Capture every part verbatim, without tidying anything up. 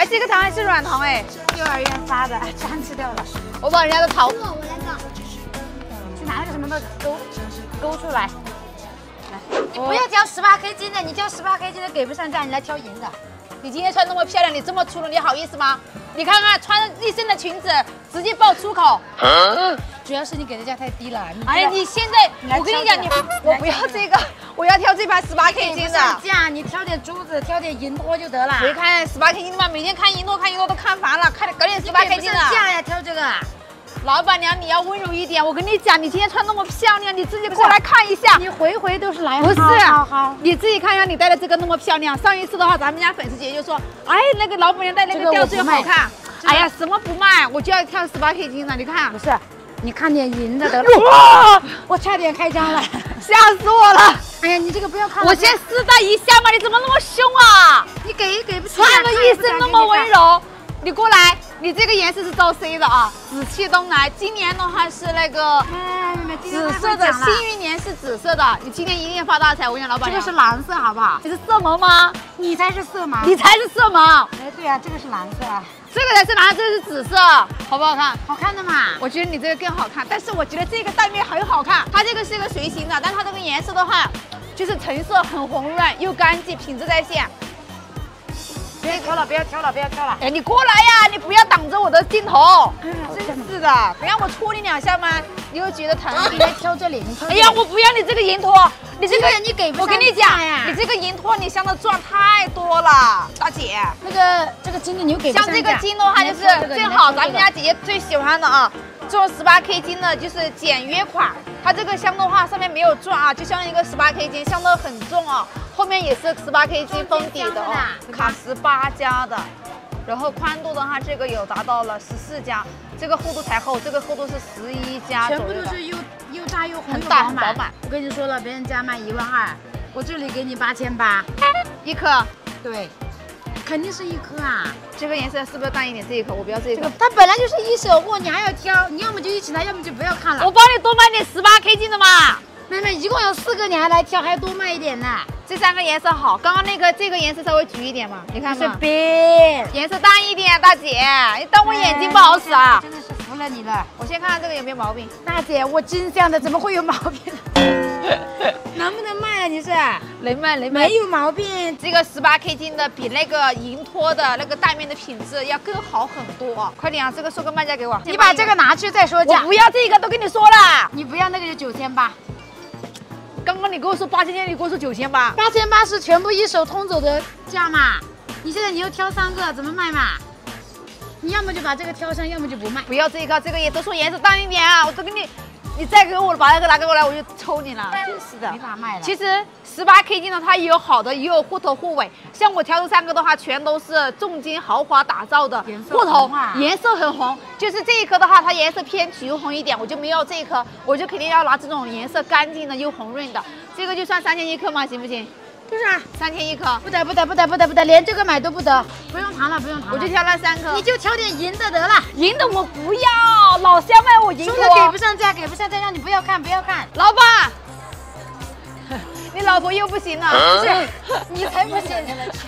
哎，这个糖还是软糖哎， 幼儿园发的，全吃掉了。 我把人家的桃， 我我来个，去拿那个什么的勾勾出来。来，你不要挑十八 K 金的，你挑十八 K 金的给不上价，你来挑银的。 你今天穿那么漂亮，你这么粗鲁，你好意思吗？你看看穿一身的裙子，直接爆粗口。 嗯，主要是你给的价太低了。 哎，你现在，我跟你讲，你我不要这个，我要挑这盘十八 K 金的。 价，你挑点珠子，挑点银托就得了。 别看十八 K 金嘛，每天看银托看银托都看烦了，看搞点十八 K 金的。 价呀，挑这个。 老板娘，你要温柔一点。我跟你讲，你今天穿那么漂亮，你自己过来看一下。 你回回都是来， 不是， 好好， 你自己看一下，你戴的这个那么漂亮。上一次的话，咱们家粉丝姐就说，哎，那个老板娘戴那个吊坠好看。哎呀，什么不卖，我就要挑十八 K 金的。你看， 不是，你看点银的得了。哇，我差点开张了， 吓死我了。 哎呀，你这个不要看了。 我先试戴一下嘛，你怎么那么凶啊？ 你给给不起。 穿个一身那么温柔。你过来，你这个颜色是招 C 的啊，紫气东来。今年的话是那个紫色的，幸运年是紫色的。你今年一定发大财，我跟你讲，老板娘。这个是蓝色，好不好？ 你是色盲吗？ 你才是色盲， 你才是色盲。 哎，对啊，这个是蓝色啊， 这个才是蓝色，这是紫色，好不好看？ 好看的嘛。 我觉得你这个更好看，但是我觉得这个缎面很好看。它这个是一个随行的，但它这个颜色的话，就是成色很红润又干净，品质在线。 不要挑了，不要挑了，不要挑了！ 哎，你过来呀！你不要挡着我的镜头！真是的，不让我戳你两下吗？你又觉得疼？ 你来挑这里，你挑。 哎呀，我不要你这个银托，你这个你给不上。 我跟你讲呀，你这个银托你镶的钻太多了，大姐。 那个这个金的你又给不上。 像这个金的话，就是正好咱们家姐姐最喜欢的啊，这种十八 K 金的就是简约款。它这个镶的话上面没有钻啊，就像一个十八 K 金，镶的很重啊。后面也是十八 K 金封底的哦，卡十八加的，然后宽度的话，这个有达到了十四加，这个厚度才厚，这个厚度是十一加左右的， 全部都是又又大又红很大很饱满。 我跟你说了，别人家卖一万二，我这里给你八千八一颗， 对，肯定是一颗啊。 这个颜色是不是淡一点？这一颗我不要这一颗， 它本来就是一手货，你还要挑，你要么就一起来，要么就不要看了。 我帮你多买点十八 K 金的嘛。 妹妹，一共有四个，你还来挑，还要多卖一点呢。 这三个颜色好，刚刚那个这个颜色稍微橘一点嘛，你看嘛， 别颜色淡一点，大姐，你当我眼睛不好使啊？ 真的是服了你了。 我先看看这个有没有毛病。 大姐，我金镶的怎么会有毛病？能不能卖啊？你是？ 能卖能卖， 没有毛病。 这个十八 K 金的比那个银托的那个缎面的品质要更好很多。快点啊，这个说个卖价给我。 你把这个拿去再说价。 我不要这个，都跟你说了。 你不要那个就九千八。 刚刚你跟我说八千千，你跟我说九千八， 八千八是全部一手通走的价嘛？你现在你又挑三个，怎么卖嘛？你要么就把这个挑上，要么就不卖。 不要这个，这个也都说颜色淡一点啊！我都给你，你再给我把那个拿给我来，我就抽你了，真是的。 没法卖了。 其实十八 K 金的它也有好的，也有护头护尾。像我挑这三个的话，全都是重金豪华打造的，护头颜色很红。就是这一颗的话，它颜色偏橘红一点，我就没有这一颗，我就肯定要拿这种颜色干净的又红润的。这个就算三千一颗吗？行不行？ 就是啊， 三千一颗， 不得不得不得不得不得，连这个买都不得，不用谈了不用谈了， 我就挑那三颗， 你就挑点银的得了， 银的我不要，老乡卖我银的， 说了给不上价，给不上价，让你不要看不要看， 老板，你老婆又不行了， 不是，你才不行，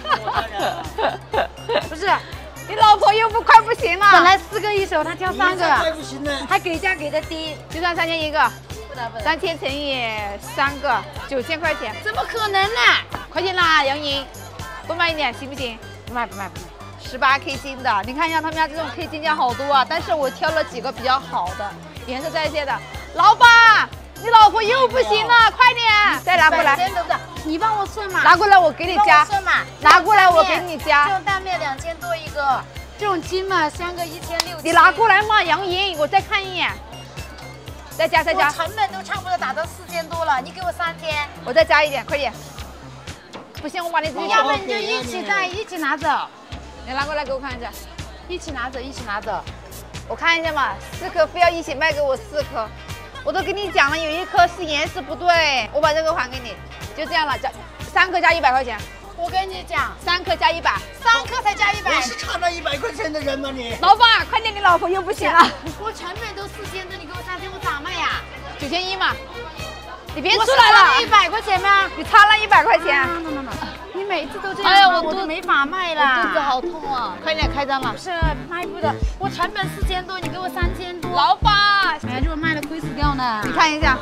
不是， 你老婆又不快不行了， 本来四个一手，他挑三个， 快不行了， 还给价给的低， 就算三千一个。三千乘以三个，九千块钱， 怎么可能呢？ 快点啦，杨莹，多卖一点行不行？ 不卖不卖不卖。 十八 K 金的，你看一下他们家这种 K 金价好多啊，但是我挑了几个比较好的，颜色在线的。老板，你老婆又不行了，快点，再拿过来。 真的不的，你帮我算嘛。 拿过来，我给你加。 算嘛。 拿过来，我给你加。 这种蛋面两千多一个，这种金嘛，镶个一千六。 你拿过来嘛，杨莹，我再看一眼。再加再加， 成本都差不多打到四千多了，你给我三千， 我再加一点，快点。不行，我把你自己。 要不你就一起带，一起拿走。 你拿过来给我看一下， 一起拿走，一起拿走。 我看一下嘛，四颗非要一起卖给我四颗，我都跟你讲了，有一颗是颜色不对，我把这个还给你，就这样了，加三颗加一百块钱。 我跟你讲， 三颗加一百， 三颗才加一百。 你是差那一百块钱的人吗你？ 老板，快点，你老婆又不行了。 我成本都四千多，你给我三千，我咋卖呀？ 九千一嘛，你别出来了。 一百块钱吗？ 你差了一百块钱。 no no no，你每次都这样， 哎呀，我我都没法卖啦， 肚子好痛啊！快点开张了。 不是卖不的，我成本四千多，你给我三千多。 老板， 哎呀，如果卖了亏死掉呢。 你看一下，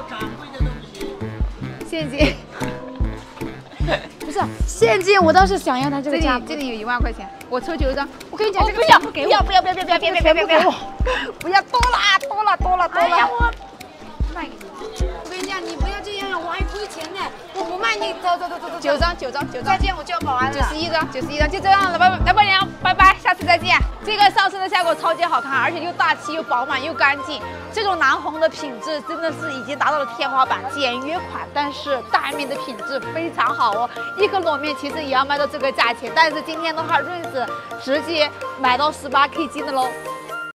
现金。 不是现金，我倒是想要它这这里个价。 这里有一万块钱，我抽九张。 我跟你讲，这个不要不给我， 不要不要不要不要不要不要不要不要不要多了多了多了多哎呀， 了。 我卖给你。我跟你讲，你不要这样，我还亏钱呢。我不卖你，走走走走走。 九张九张九张再，见，我叫保安了。 九十一张九十一张，就这样了，老板老板娘，拜拜，下次再见。这个上身的效果超级好看，而且又大气又饱满又干净，这种南红的品质真的是已经达到了天花板，简约款，但是大面的品质非常好哦。一颗裸面其实也要卖到这个价钱，但是今天的话，瑞子直接买到十八 K 金的喽。